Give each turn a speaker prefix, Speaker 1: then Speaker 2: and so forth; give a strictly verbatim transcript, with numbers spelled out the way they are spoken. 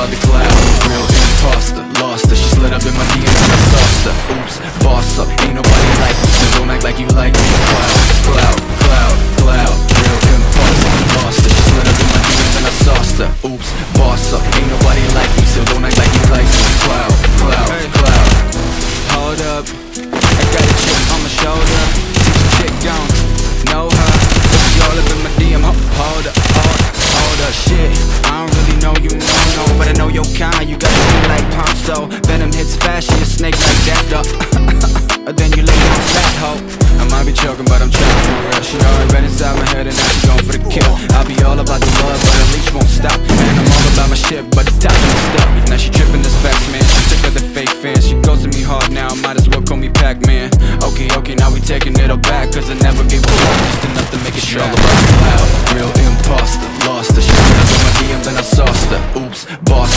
Speaker 1: about the cloud. Real imposter, lost her. She slid up in my D Ms and I sauced her. Oops, boss up, ain't nobody like me, so don't act like you like me. Cloud, cloud, cloud, cloud. Real imposter, lost her. She slid up in my D Ms and I sauced her. Oops, boss up, ain't nobody like me, so don't act like you like me. Cloud, cloud, hey. Cloud. Hold up, I got a chip on my shoulder. Teach a chick gone, know her. She all up in my D M, hold up, hold up, hold up. Shit, I don't really know you, no, no, but I know your kind. You got a skin like Ponzo. Venom hits fast, she a snake like that, though. Then you lay down flat, hoe. I might be joking, but I'm trying for real. She already been inside my head and now she going for the kill. I'll be all about the love, but the leash won't stop. Man, I'm all about my shit, but the top ain't stuck. Now she tripping this facts, man. She sick of the fake fans. She goes to me hard now, might as well call me Pac-Man. Okay, okay, now we taking it all back, cause I never gave a fuck, just enough to make it strong. All about the cloud, real imposter, lost her. She slid up in my D Ms and I sauced her. Oops, boss